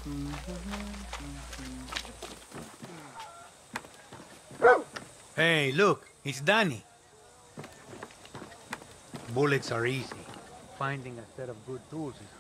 Hey, look, it's Danny. Bullets are easy. Finding a set of good tools is